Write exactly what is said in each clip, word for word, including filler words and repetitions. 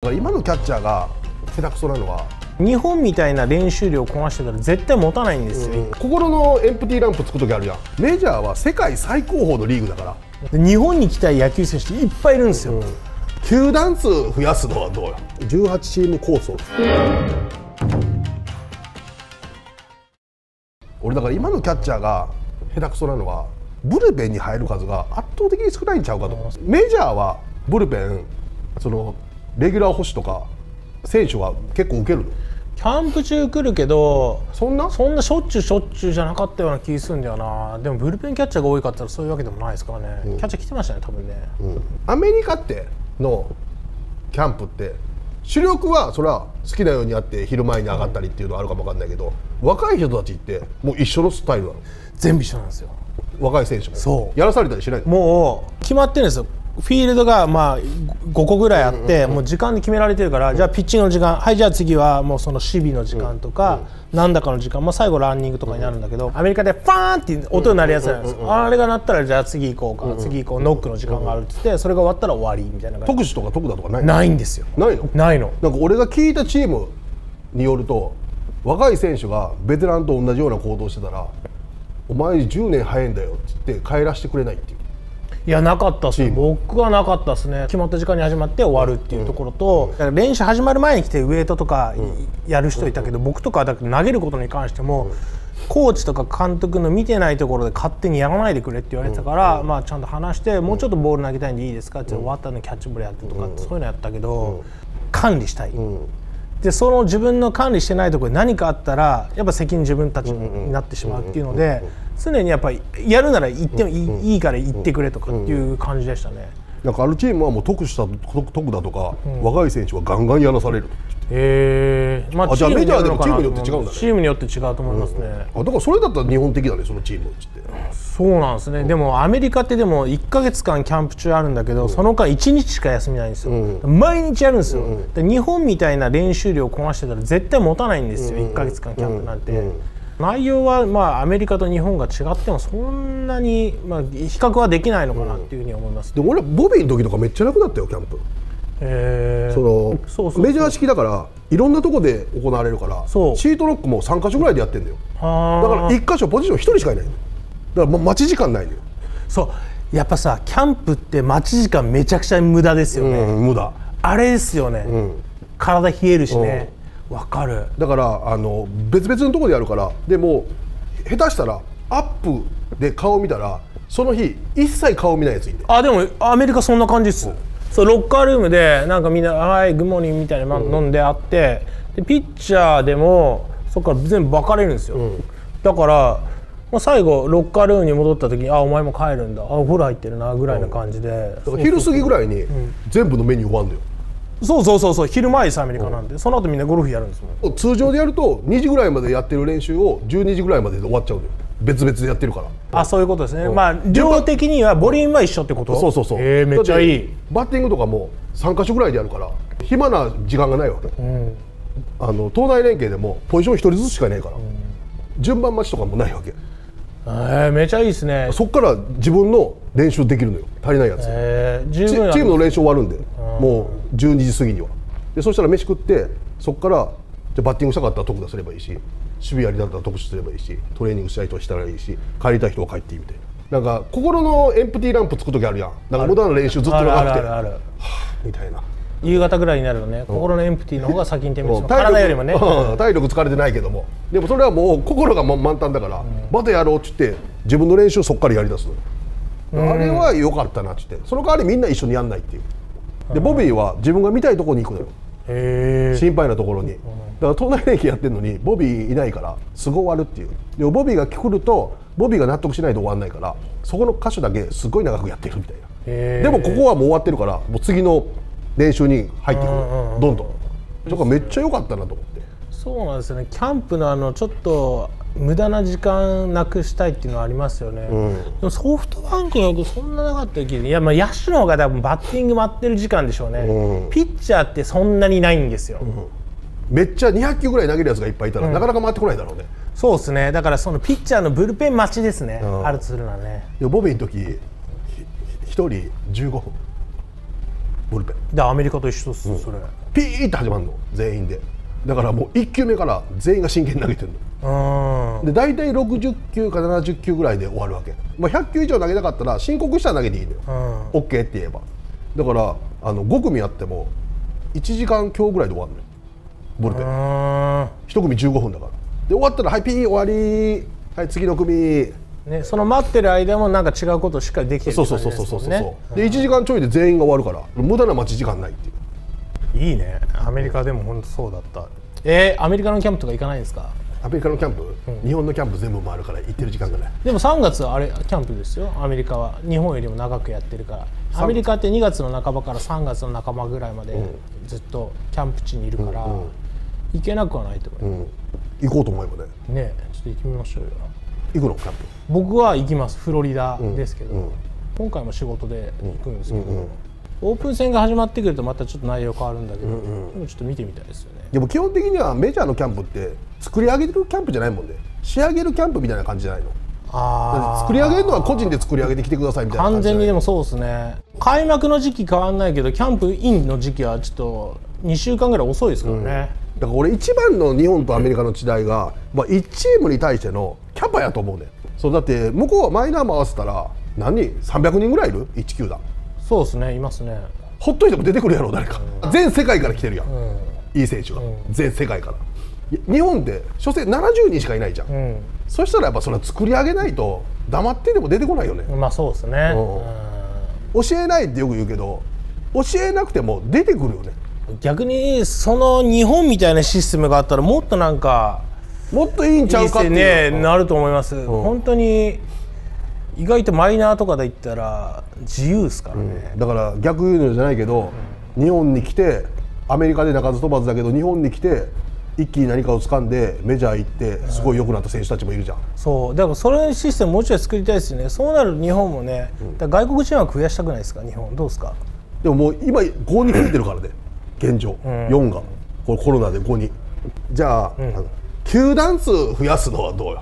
から今のキャッチャーが下手くそなのは、 日本みたいな練習量をこなしてたら絶対持たないんですよ、うん、 心のエンプティーランプつく時あるじゃん。メジャーは世界最高峰のリーグだから。 日本に来たい野球選手いっぱいいるんですよ、うん、 球団数増やすのはどうよ。じゅうはちチーム構想。俺だから今のキャッチャーが下手くそなのはブルペンに入る数が圧倒的に少ないんちゃうかと思う。メジャーはブルペンそのレギュラー捕手とか選手は結構受けるの。 キャンプ中来るけどそんなそんなしょっちゅうしょっちゅうじゃなかったような気するんだよな。でもブルペンキャッチャーが多いかったらそういうわけでもないですからね、うん、キャッチャー来てましたね多分ね、 うん、アメリカってのキャンプって主力はそれは好きなようにやって昼前に上がったりっていうのはあるかもわかんないけど、若い人たちってもう一緒のスタイルなの。 全部一緒なんですよ。 若い選手もそうやらされたりしないの。 もう決まってるんですよ。フィールドがまあごこぐらいあって、もう時間で決められてるから、じゃあピッチングの時間、はいじゃあ次はもうその守備の時間とかなんだかの時間、まあ最後ランニングとかになるんだけど、アメリカでファーンって音になるやつなんですよ。あれが鳴ったらじゃあ次行こうか、次行こう、ノックの時間があるっつって、それが終わったら終わりみたいな感じ。 特殊とか特だとかないの？ ないんですよ。 ないの？ ないの。 なんか俺が聞いたチームによると、若い選手がベテランと同じような行動してたら、お前じゅうねん早いんだよって言って帰らせてくれないっていう。 いやなかったっす。僕はなかったですね。決まった時間に始まって終わるっていうところと、うん、練習始まる前に来てウエイトとかやる人いたけど、うん、僕とかだけ投げることに関しても、うん、コーチとか監督の見てないところで勝手にやらないでくれって言われてたから、うん、まあちゃんと話して、うん、もうちょっとボール投げたいんでいいですかって終わったのキャッチボールやってとかって、そういうのやったけど、うん、管理したい、うん、でその自分の管理してないところで何かあったらやっぱ責任自分たちになってしまうっていうので、常にやっぱりやるなら言ってもいい、うん、いいから言ってくれとかっていう感じでしたね。 なんかあるチームはもう得した得だとか、うん、若い選手はガンガンやらされる。 へえ。まあじゃあメジャーでもチームによって違うんだね。 チームによって違うと思いますね。 うん、あだからそれだったら日本的だね、そのチームって。 そうなんですね。うん、でもアメリカってでもいっかげつかんキャンプ中あるんだけど、うん、その間いちにちしか休みないんですよ。うん、毎日やるんですよ。うん、で日本みたいな練習量をこなしてたら絶対持たないんですよ。うん、いっかげつかんキャンプなんて。うんうん、内容はまあアメリカと日本が違ってもそんなにまあ比較はできないのかなっていうふうに思います。 うん、で俺ボビーの時とかめっちゃ楽だったよキャンプ。へそのそうそうメジャー式だからいろんなとこで行われるから、シートロックもさんかしょぐらいでやってんだよ。だからいっかしょポジションひとりしかいないの。だからもう待ち時間ないのよ。 そうやっぱさキャンプって待ち時間めちゃくちゃ無駄ですよね。うん、無駄。あれですよね。うん、体冷えるしね。わかる。だからあの別々のところでやるから、でも下手したらアップで顔見たらその日一切顔見ないやついんで。 あでもアメリカそんな感じっす。うん、そうロッカールームでなんかみんな「はいグッモーニング」みたいな飲んであって、でピッチャーでもそこから全部分かれるんですよ。うん、だから、まあ、最後ロッカールームに戻った時に「あお前も帰るんだ、あお風呂入ってるな」ぐらいな感じで、うん、 だから昼過ぎぐらいに全部のメニュー終わるんだよ。 そうそうそうそう、昼前ですアメリカなんで、うん、その後みんなゴルフやるんですもん。 通常でやるとにじぐらいまでやってる練習をじゅうにじぐらいまでで終わっちゃうんだよ。別々でやってるから。 あ、そういうことですね。うん、まあ量的にはボリュームは一緒ってこと。 そうそうそう。 えー、めっちゃいい。 バッティングとかもさんかしょぐらいでやるから暇な時間がないわけ。うん、あの東大連携でもポジションひとりずつしかいないから、うん、順番待ちとかもないわけ。 えー、めちゃいいですね。 そっから自分の練習できるのよ、足りないやつ。えー、十分チームの練習終わるんで、うん、もうじゅうにじ過ぎには。でそしたら飯食ってそこからじゃバッティングしたかったら特打すればいいし、守備やりだったら特殊すればいいし、トレーニングしたい人はしたらいいし、帰りたい人は帰っていいみたいな。なんか心のエンプティーランプつく時あるやん。なんか無駄な練習ずっと長くてはぁみたいな。 夕方ぐらいになるとね、心のエンプティーの方が先に点滅します。体よりもね、 うん、体力疲れてないけども、でもそれはもう心が満タンだから、うん、またやろうって言って自分の練習をそこからやりだすのよ。あれは良かったなって言って、その代わりみんな一緒にやんないっていう。でボビーは自分が見たいところに行くのよ。へ心配なところに。だから東大連携やってるのにボビーいないからすぐ終わるっていう。でもボビーが来るとボビーが納得しないと終わんないから、そこの箇所だけすごい長くやってるみたいな。でもここはもう終わってるからもう次の練習に入ってくる、どんどん。だからめっちゃ良かったなと思って。 そうなんですよね。キャンプのあのちょっと無駄な時間なくしたいっていうのはありますよね。うん、でもソフトバンクのそんななかった気で、いやまあ野手の方が多分バッティング待ってる時間でしょうね。うん、ピッチャーってそんなにないんですよ。うん、 めっちゃにひゃくきゅうぐらい投げるやつがいっぱいいたら、うん、なかなか回ってこないだろうね。 そうですね。だからそのピッチャーのブルペン待ちですね。うん、あるとするのはね。 ボビーの時ひとりじゅうごふんブルペンでアメリカと一緒です、うん、それ。 ピピーって始まるの全員で。だからもういっ球目から全員が真剣に投げてるので、大体ろくじゅっ球かななじゅっ球ぐらいで終わるわけ。まあ、ひゃっ球以上投げなかったら申告したら投げていいのよ、オッケーって言えば。だからあのご組やってもいちじかん強ぐらいで終わるのよ、ボルペン。いち組じゅうごふんだから。で終わったらはいピー終わり、はい次の組ね、その待ってる間もなんか違うことをしっかりできてるって感じですもんね。 そうそうそうそうそう。でいちじかんちょいで全員が終わるから無駄な待ち時間ないっていう。 いいね。アメリカでも本当そうだった。えー、アメリカのキャンプとか行かないんですか？ アメリカのキャンプ、うん、日本のキャンプ全部回るから行ってる時間がない。 でもさんがつはあれキャンプですよ。アメリカは日本よりも長くやってるから。アメリカってにがつの半ばからさんがつの半ばぐらいまでずっとキャンプ地にいるから、うんうん、行けなくはないと思う、 うん、行こうと思えばね。 ね、ちょっと行ってみましょうよ。 行くのキャンプ？ 僕は行きます。フロリダですけど、 うんうん、 今回も仕事で行くんですけど、うんうんうん、オープン戦が始まってくるとまたちょっと内容変わるんだけど、うんうん、でもちょっと見てみたいですよね。 でも基本的にはメジャーのキャンプって作り上げるキャンプじゃないもんね。仕上げるキャンプみたいな感じじゃないの。あ、作り上げるのは個人で作り上げてきてくださいみたいな感じ。 完全にでもそうですね。開幕の時期変わんないけどキャンプインの時期はちょっとにしゅうかんぐらい遅いですからね、うん、だから俺一番の日本とアメリカの違いが、まあ、いちチームに対してのキャパやと思うね。そうだって向こうはマイナーも合わせたら何人さんびゃくにんぐらいいるいち球団。そうですね、いますね。ほっといても出てくるやろ誰か、うん、全世界から来てるやん、うん、いい選手が、うん、全世界から。日本って所詮ななじゅうにんしかいないじゃん、うん、そしたらやっぱそれは作り上げないと黙ってでも出てこないよね。まあそうですね、うん、教えないってよく言うけど教えなくても出てくるよね。逆にその日本みたいなシステムがあったらもっとなんかもっといいんちゃうかっていうね、うん、なると思います、うん、本当に意外とマイナーとかで言ったら自由ですからね、うん、だから逆言うのじゃないけど、うん、日本に来てアメリカで鳴かず飛ばずだけど日本に来て一気に何かを掴んでメジャー行ってすごい良くなった選手たちもいるじゃん、うん、そうだからそれのシステムもうちょい作りたいですよね。そうなると日本もね、うん、だ外国人枠増やしたくないですか日本。どうですか？でももう今ごに増えてるからね現状、うん、よんがこれコロナでごに。じゃあ、うん、あの球団数増やすのはどうよ。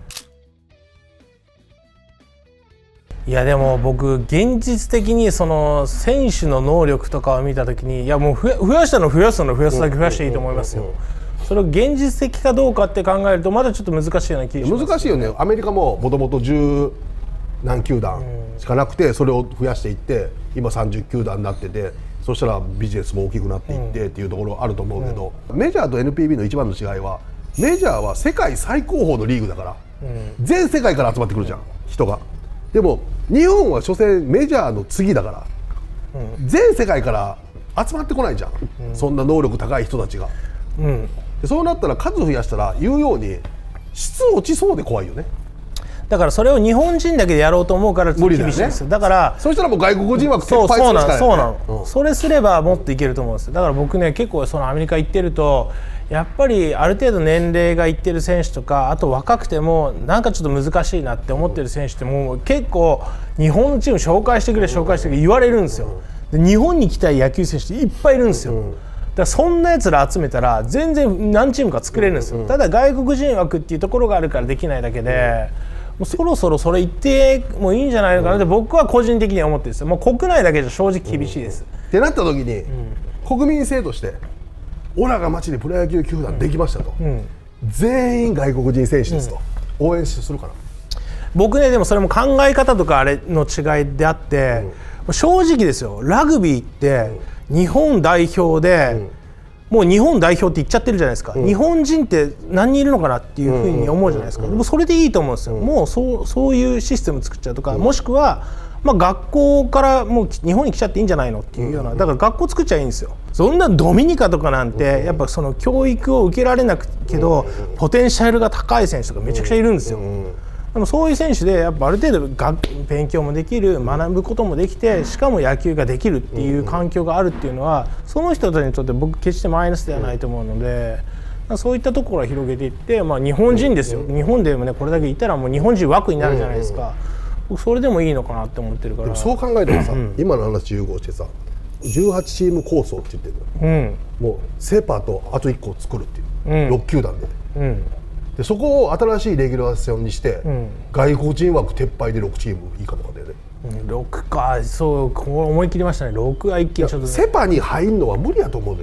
いやでも僕現実的にその選手の能力とかを見たときにいやもう増やしたの増やすの増やすだけ増やしていいと思いますよ。それを現実的かどうかって考えるとまだちょっと難しいような気がします、ね、難しいよね。アメリカももともと十何球団しかなくてそれを増やしていって今さんじゅっ球団になっててそしたらビジネスも大きくなっていってっていうところあると思うけど、うん、メジャーと エヌピービー の一番の違いはメジャーは世界最高峰のリーグだから、うん、全世界から集まってくるじゃん、うん、人が。でも日本は所詮メジャーの次だから、うん、全世界から集まってこないじゃん、うん、そんな能力高い人たちが、うん、でそうなったら数増やしたら言うように質落ちそうで怖いよね。だからそれを日本人だけでやろうと思うから厳しいんですよ。だからそしたらもう外国人枠撤廃するしかない。そうなの、うん、それすればもっといけると思うんですよ。だから僕ね結構そのアメリカ行ってるとやっぱりある程度年齢がいってる選手とかあと若くてもなんかちょっと難しいなって思ってる選手ってもう結構日本のチーム紹介してくれ紹介してくれ言われるんですよ。で日本に来たい野球選手っていっぱいいるんですよ。だからそんなやつら集めたら全然何チームか作れるんですよ。ただ外国人枠っていうところがあるからできないだけでもうそろそろそれ言ってもいいんじゃないのかなって僕は個人的には思ってるんですよ。もう国内だけじゃ正直厳しいです、うん、ってなった時に、うん、国民性としてオラが町にプロ野球球団できましたと、うん、全員外国人選手ですと、うん、応援するかな。僕ねでもそれも考え方とかあれの違いであって、うん、正直ですよラグビーって日本代表で、うんもう日本代表って言っちゃってるじゃないですか、うん、日本人って何人いるのかなっていうふうに思うじゃないですか、でもそれでいいと思うんですよ、うん、もうそう、そういうシステム作っちゃうとか、うん、もしくは、まあ、学校からもう日本に来ちゃっていいんじゃないのっていうような、だから学校作っちゃいいんですよ。そんなドミニカとかなんてやっぱその教育を受けられなくけどポテンシャルが高い選手とかめちゃくちゃいるんですよ。でもそういう選手でやっぱある程度学勉強もできる学ぶこともできてしかも野球ができるっていう環境があるっていうのはその人たちにとって僕決してマイナスではないと思うのでそういったところを広げていって、まあ、日本人ですよ日本でもねこれだけいたらもう日本人枠になるじゃないですか。僕それでもいいのかなって思ってるから。でもそう考えたらさ、うん、今の話融合してさじゅうはちチーム構想って言ってるの、うん、もうセパとあといっこ作るっていう、うん、ろっ球団で。うんでそこを新しいレギュラーションにして、うん、外国人枠撤廃でろくチームいいかとかだよね、うん、ろくかそうこう思い切りましたね。ろくは一気にちょっと、ね、セパに入るのは無理やと思うのよ。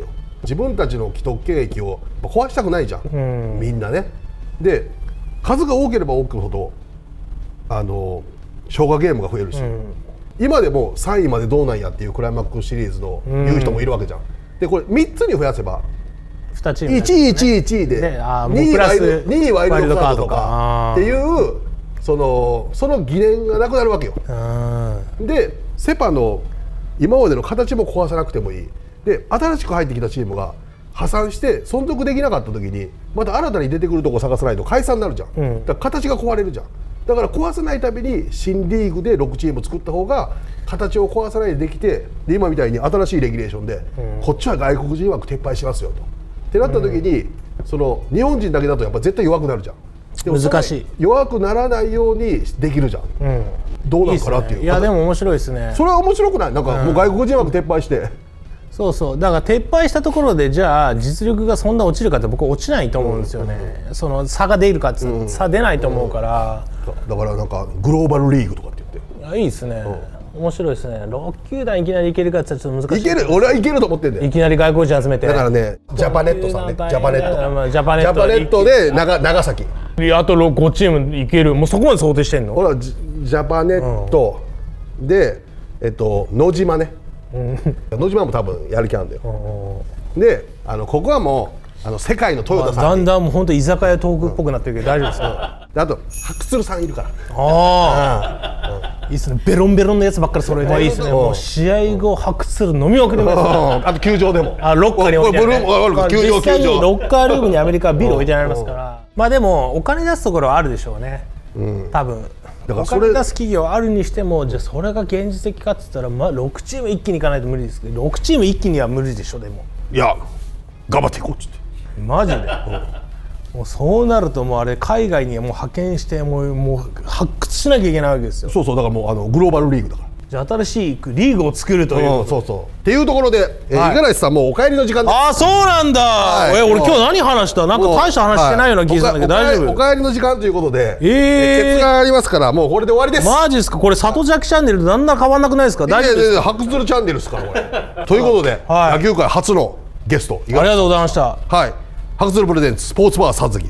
自分たちの既得権益を壊したくないじゃん、うん、みんなね。で数が多ければ多くほどあの消化ゲームが増えるし、うん、今でもさんいまでどうなんやっていうクライマックスシリーズの言う人もいるわけじゃん。でこれみっつに増やせばにチーム、ね、 いちいいちいいいちいでにいワイルドカードとかっていうそのその疑念がなくなるわけよ。でセパの今までの形も壊さなくてもいい。で新しく入ってきたチームが破産して存続できなかった時にまた新たに出てくるとこ探さないと解散になるじゃん、うん、だから形が壊れるじゃん。だから壊さないたびに新リーグでろくチーム作った方が形を壊さないでできて、で今みたいに新しいレギュレーションで、うん、こっちは外国人枠撤廃しますよとってなった時に、うん、その日本人だけだとやっぱ絶対弱くなるじゃん。でも難しい。 弱くならないようにできるじゃん、うん、どうなんかなっていう。いい、 ね、いやでも面白いですね。 それは面白くない？なんかもう外国人枠撤廃して、うん、 そうそうだから撤廃したところでじゃあ実力がそんな落ちるかって僕は落ちないと思うんですよね、うん、その差が出るかって、うん、差出ないと思うから、 うん、だからなんかグローバルリーグとかって言って。 いやいいですね、うん、面白いですね。ろっ球団いきなりいけるかってちょっと難しい。 いける、俺はいけると思ってんだよ。 いきなり外国人集めて。 だからねジャパネットさんね、ジャパネットジャパネットジャパネットで 長, 長崎あとごチームいける。もうそこまで想定してんの？ ほらジャパネットで、えっと野島ね、うん、野島も多分やる気あるんだよ、うん、であのここはもうあの世界のトヨタさん、 だんだんもう本当居酒屋トークっぽくなってるけど、うん、大丈夫ですか？ あと白鶴さんいるから。 ああ、いいですね。ベロンベロンのやつばっかり揃えていいですね。もう試合後白鶴飲みまくります。 あと球場でも、 あロッカーに置いてある、 球場球場ロッカールームにアメリカはビール置いてありますから。まあでもお金出すところはあるでしょうね、うん、多分。だからそれお金出す企業あるにしても、じゃあそれが現実的かって言ったら、まあろくチーム一気にいかないと無理ですけど、ろくチーム一気には無理でしょ。でもいや頑張っていこうっつって。 マジで、うん、もうそうなるともうあれ海外にもう派遣してもう、もう発掘しなきゃいけないわけですよ。 そうそう、だからもうあのグローバルリーグだから。 じゃあ新しいリーグを作るという、 うん、そうそうっていうところで、えーはい、五十嵐さんもうお帰りの時間です。 ああそうなんだ、はい、え俺今日何話した？なんか大した話してないような気がするんだけど、大丈夫？ お帰りの時間ということで、 えー、 ケツがありますからもうこれで終わりです。 マジですか？これ里崎チャンネルとだんだん変わんなくないですか？大丈夫ですか？ 白鶴チャンネルですからこれということで、はい、野球界初のゲストありがとうございました。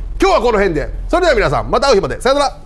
はい、白鶴プレゼンツスポーツバーさんずき、今日はこの辺で。それでは皆さんまた会う日まで、さよなら。